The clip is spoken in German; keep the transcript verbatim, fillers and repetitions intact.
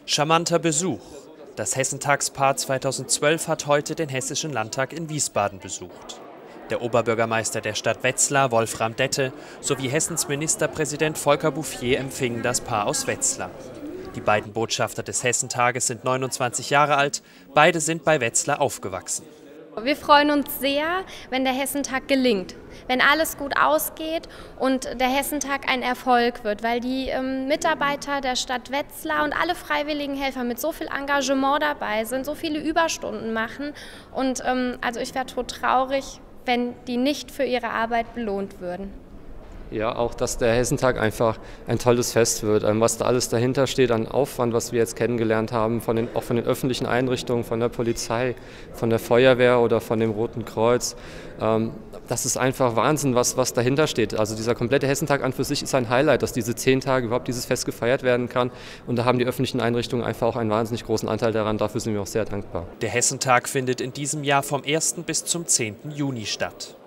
Charmanter Besuch. Das Hessentagspaar zweitausendzwölf hat heute den Hessischen Landtag in Wiesbaden besucht. Der Oberbürgermeister der Stadt Wetzlar, Wolfram Dette, sowie Hessens Ministerpräsident Volker Bouffier empfingen das Paar aus Wetzlar. Die beiden Botschafter des Hessentages sind neunundzwanzig Jahre alt, beide sind bei Wetzlar aufgewachsen. Wir freuen uns sehr, wenn der Hessentag gelingt, wenn alles gut ausgeht und der Hessentag ein Erfolg wird, weil die ähm, Mitarbeiter der Stadt Wetzlar und alle freiwilligen Helfer mit so viel Engagement dabei sind, so viele Überstunden machen. Und ähm, also ich wäre tot traurig, wenn die nicht für ihre Arbeit belohnt würden. Ja, auch, dass der Hessentag einfach ein tolles Fest wird. Was da alles dahinter steht an Aufwand, was wir jetzt kennengelernt haben, von den, auch von den öffentlichen Einrichtungen, von der Polizei, von der Feuerwehr oder von dem Roten Kreuz. Das ist einfach Wahnsinn, was, was dahinter steht. Also dieser komplette Hessentag an für sich ist ein Highlight, dass diese zehn Tage überhaupt dieses Fest gefeiert werden kann. Und da haben die öffentlichen Einrichtungen einfach auch einen wahnsinnig großen Anteil daran. Dafür sind wir auch sehr dankbar. Der Hessentag findet in diesem Jahr vom ersten bis zum zehnten Juni statt.